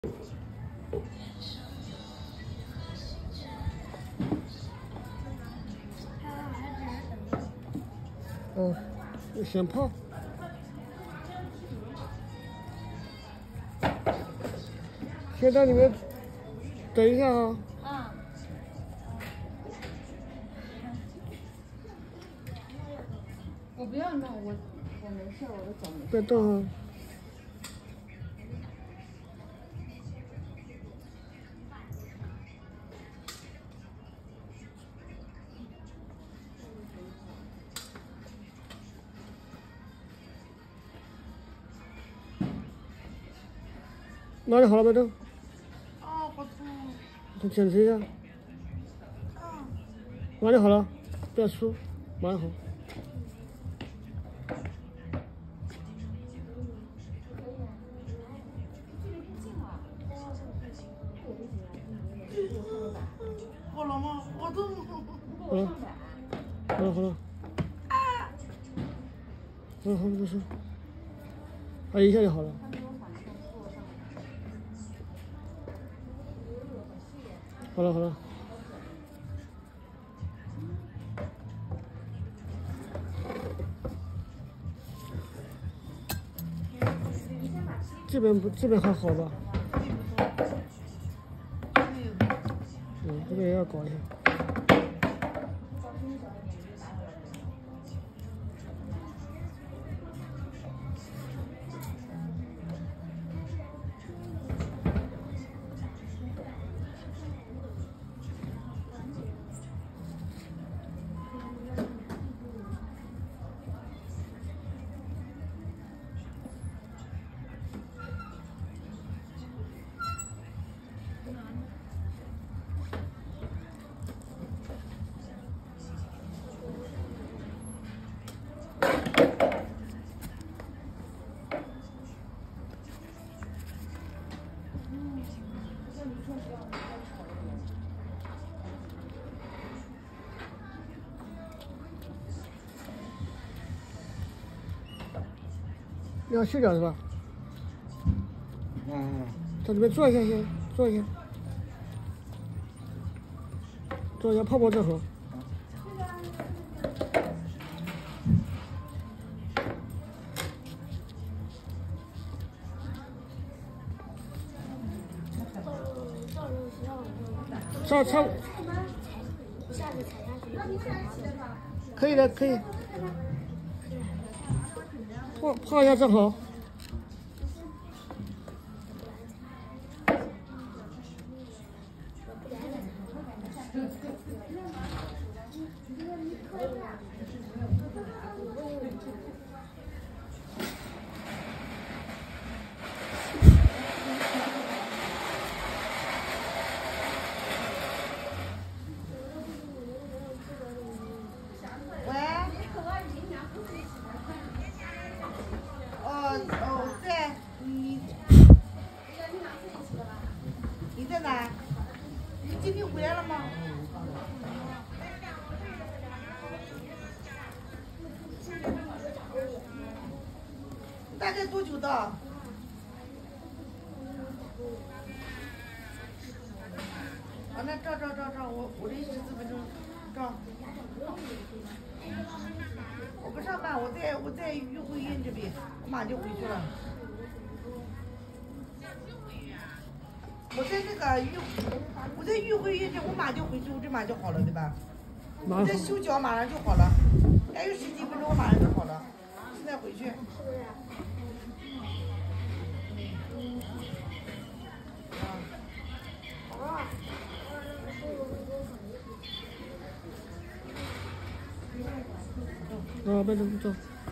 哦，先泡。先在里面等一下啊。 我不要弄，我没事，我的脚没事。 别动啊。哪里好了没动？ 啊，好痛！ 再检查一下。哪里好了？不要输，马上好。 好了吗？好痛！ 好了，好了，好了。好了，好了，没事。啊，一下就好了。好了，好了。这边还好吧？这边也要搞一下。要卸掉是吧？在里面做一下先，做一下，做一下泡沫这盒。差。可以的，可以。泡一下正好。 你在哪？你今天回来了吗？大概多久到？啊，那照，我这14分钟照。我不上班，我在玉慧院这边，我马上就回去了。我在玉慧院这，我马上就回去，我这马上就好了，对吧？我在修脚，马上就好了，还有10几分钟，我马上就好了。现在回去。 别动，走。